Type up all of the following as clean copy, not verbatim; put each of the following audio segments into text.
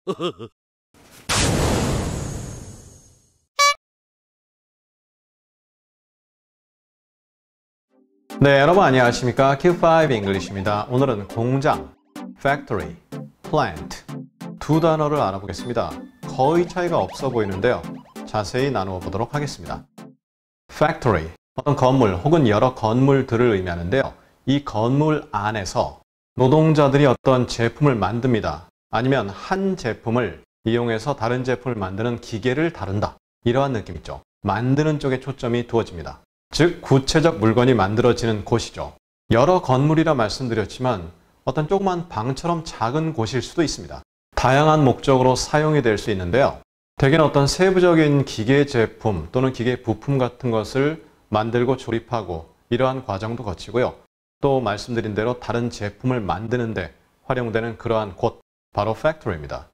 네, 여러분 안녕하십니까? Q5 English입니다. 오늘은 공장, factory, plant 두 단어를 알아보겠습니다. 거의 차이가 없어 보이는데요. 자세히 나누어 보도록 하겠습니다. factory, 어떤 건물 혹은 여러 건물들을 의미하는데요. 이 건물 안에서 노동자들이 어떤 제품을 만듭니다. 아니면 한 제품을 이용해서 다른 제품을 만드는 기계를 다룬다. 이러한 느낌이죠. 만드는 쪽에 초점이 두어집니다. 즉 구체적 물건이 만들어지는 곳이죠. 여러 건물이라 말씀드렸지만 어떤 조그만 방처럼 작은 곳일 수도 있습니다. 다양한 목적으로 사용이 될 수 있는데요. 대개는 어떤 세부적인 기계 제품 또는 기계 부품 같은 것을 만들고 조립하고 이러한 과정도 거치고요. 또 말씀드린 대로 다른 제품을 만드는데 활용되는 그러한 곳, 바로 팩토리입니다.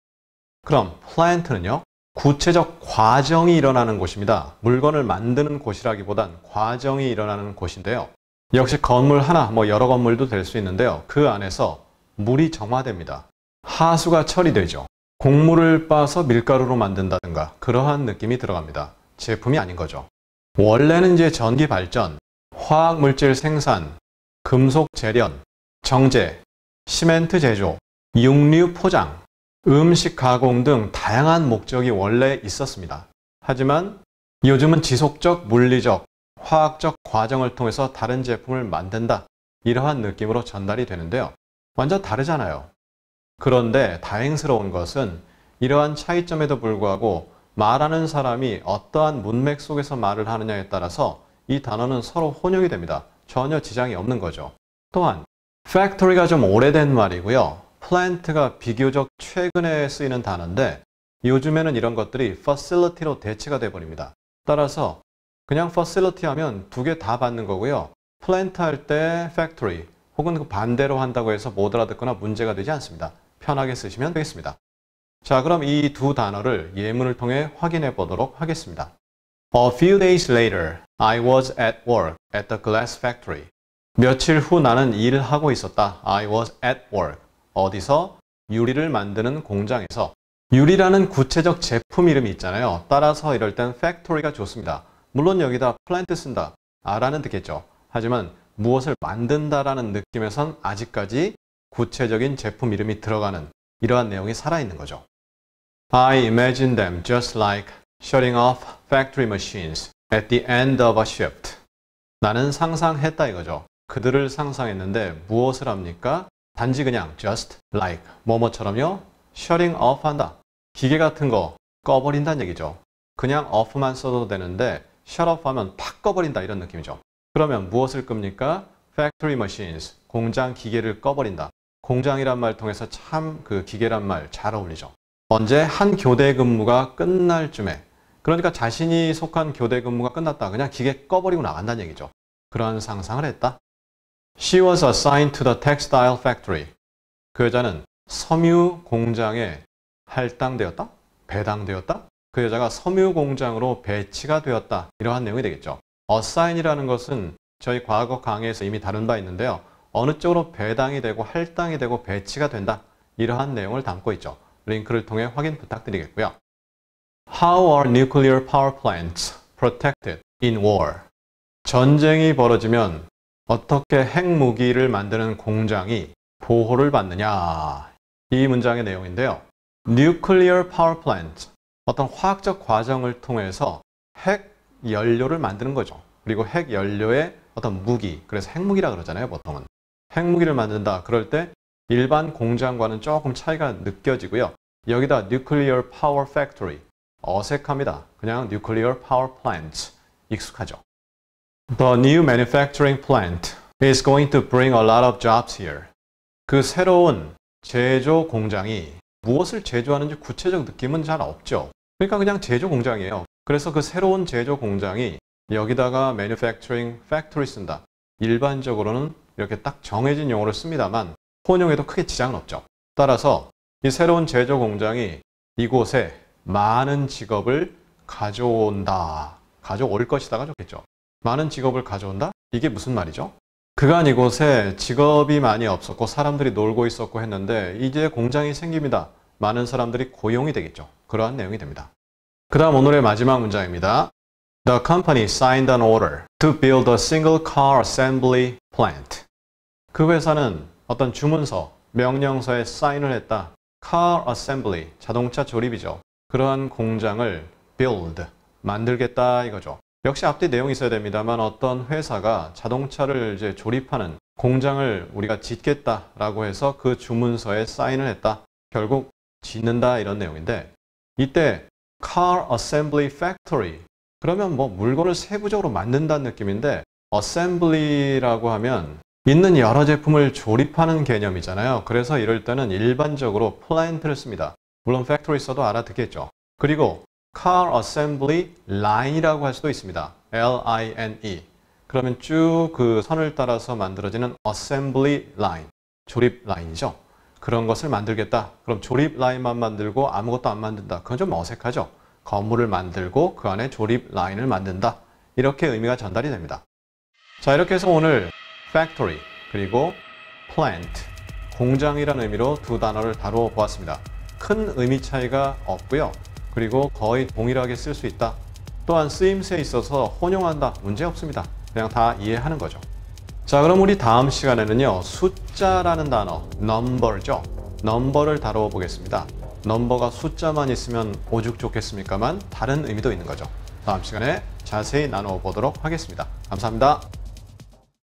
그럼 plant는요? 구체적 과정이 일어나는 곳입니다. 물건을 만드는 곳이라기보단 과정이 일어나는 곳인데요. 역시 건물 하나, 여러 건물도 될 수 있는데요. 그 안에서 물이 정화됩니다. 하수가 처리되죠. 곡물을 빻아서 밀가루로 만든다든가 그러한 느낌이 들어갑니다. 제품이 아닌 거죠. 원래는 이제 전기 발전, 화학물질 생산, 금속 재련, 정제, 시멘트 제조, 육류 포장, 음식 가공 등 다양한 목적이 원래 있었습니다. 하지만 요즘은 지속적, 물리적, 화학적 과정을 통해서 다른 제품을 만든다. 이러한 느낌으로 전달이 되는데요. 완전 다르잖아요. 그런데 다행스러운 것은 이러한 차이점에도 불구하고 말하는 사람이 어떠한 문맥 속에서 말을 하느냐에 따라서 이 단어는 서로 혼용이 됩니다. 전혀 지장이 없는 거죠. 또한 factory가 좀 오래된 말이고요. plant가 비교적 최근에 쓰이는 단어인데 요즘에는 이런 것들이 facility로 대체가 돼버립니다. 따라서 그냥 facility 하면 두 개 다 받는 거고요. plant 할 때 factory 혹은 그 반대로 한다고 해서 못 알아듣거나 문제가 되지 않습니다. 편하게 쓰시면 되겠습니다. 자, 그럼 이 두 단어를 예문을 통해 확인해 보도록 하겠습니다. A few days later, I was at work at the glass factory. 며칠 후 나는 일을 하고 있었다. I was at work. 어디서? 유리를 만드는 공장에서. 유리라는 구체적 제품 이름이 있잖아요. 따라서 이럴 땐 factory가 좋습니다. 물론 여기다 plant 쓴다. 알아는 듣겠죠. 하지만 무엇을 만든다라는 느낌에선 아직까지 구체적인 제품 이름이 들어가는 이러한 내용이 살아있는 거죠. I imagine them just like shutting off factory machines at the end of a shift. 나는 상상했다 이거죠. 그들을 상상했는데 무엇을 합니까? 단지 그냥 just like 뭐뭐처럼요. shutting off 한다. 기계 같은 거 꺼버린다는 얘기죠. 그냥 off만 써도 되는데 shut off 하면 팍 꺼버린다 이런 느낌이죠. 그러면 무엇을 끕니까? factory machines. 공장 기계를 꺼버린다. 공장이란 말 통해서 참 그 기계란 말 잘 어울리죠. 언제? 한 교대 근무가 끝날 쯤에. 그러니까 자신이 속한 교대 근무가 끝났다. 그냥 기계 꺼버리고 나간다는 얘기죠. 그런 상상을 했다. She was assigned to the textile factory. 그 여자는 섬유 공장에 할당되었다? 배당되었다? 그 여자가 섬유 공장으로 배치가 되었다. 이러한 내용이 되겠죠. assign이라는 것은 저희 과거 강의에서 이미 다룬 바 있는데요. 어느 쪽으로 배당이 되고 할당이 되고 배치가 된다. 이러한 내용을 담고 있죠. 링크를 통해 확인 부탁드리겠고요. How are nuclear power plants protected in war? 전쟁이 벌어지면 어떻게 핵무기를 만드는 공장이 보호를 받느냐. 이 문장의 내용인데요. Nuclear power plant. 어떤 화학적 과정을 통해서 핵 연료를 만드는 거죠. 그리고 핵 연료의 어떤 무기. 그래서 핵무기라 그러잖아요, 보통은. 핵무기를 만든다. 그럴 때 일반 공장과는 조금 차이가 느껴지고요. 여기다 Nuclear power factory. 어색합니다. 그냥 Nuclear power plant. 익숙하죠. The new manufacturing plant is going to bring a lot of jobs here. 그 새로운 제조 공장이 무엇을 제조하는지 구체적 느낌은 잘 없죠. 그러니까 그냥 제조 공장이에요. 그래서 그 새로운 제조 공장이 여기다가 manufacturing factory 쓴다. 일반적으로는 이렇게 딱 정해진 용어를 씁니다만 혼용에도 크게 지장은 없죠. 따라서 이 새로운 제조 공장이 이곳에 많은 직업을 가져온다. 가져올 것이다가 좋겠죠. 많은 직업을 가져온다? 이게 무슨 말이죠? 그간 이곳에 직업이 많이 없었고 사람들이 놀고 있었고 했는데 이제 공장이 생깁니다. 많은 사람들이 고용이 되겠죠. 그러한 내용이 됩니다. 그 다음 오늘의 마지막 문장입니다. The company signed an order to build a single car assembly plant. 그 회사는 어떤 주문서, 명령서에 사인을 했다. Car assembly, 자동차 조립이죠. 그러한 공장을 build, 만들겠다 이거죠. 역시 앞뒤 내용이 있어야 됩니다만 어떤 회사가 자동차를 이제 조립하는 공장을 우리가 짓겠다라고 해서 그 주문서에 사인을 했다. 결국 짓는다 이런 내용인데 이때 Car Assembly Factory 그러면 뭐 물건을 세부적으로 만든다는 느낌인데 Assembly라고 하면 있는 여러 제품을 조립하는 개념이잖아요. 그래서 이럴 때는 일반적으로 plant를 씁니다. 물론 factory 써도 알아듣겠죠. 그리고 Car Assembly Line이라고 할 수도 있습니다. L-I-N-E. 그러면 쭉 그 선을 따라서 만들어지는 Assembly Line, 조립 라인이죠. 그런 것을 만들겠다. 그럼 조립 라인만 만들고 아무것도 안 만든다. 그건 좀 어색하죠. 건물을 만들고 그 안에 조립 라인을 만든다. 이렇게 의미가 전달이 됩니다. 자, 이렇게 해서 오늘 factory 그리고 plant, 공장이라는 의미로 두 단어를 다루어 보았습니다. 큰 의미 차이가 없고요. 그리고 거의 동일하게 쓸 수 있다. 또한 쓰임새에 있어서 혼용한다. 문제 없습니다. 그냥 다 이해하는 거죠. 자, 그럼 우리 다음 시간에는요. 숫자라는 단어, number죠. number를 다루어 보겠습니다. number가 숫자만 있으면 오죽 좋겠습니까만 다른 의미도 있는 거죠. 다음 시간에 자세히 나누어 보도록 하겠습니다. 감사합니다.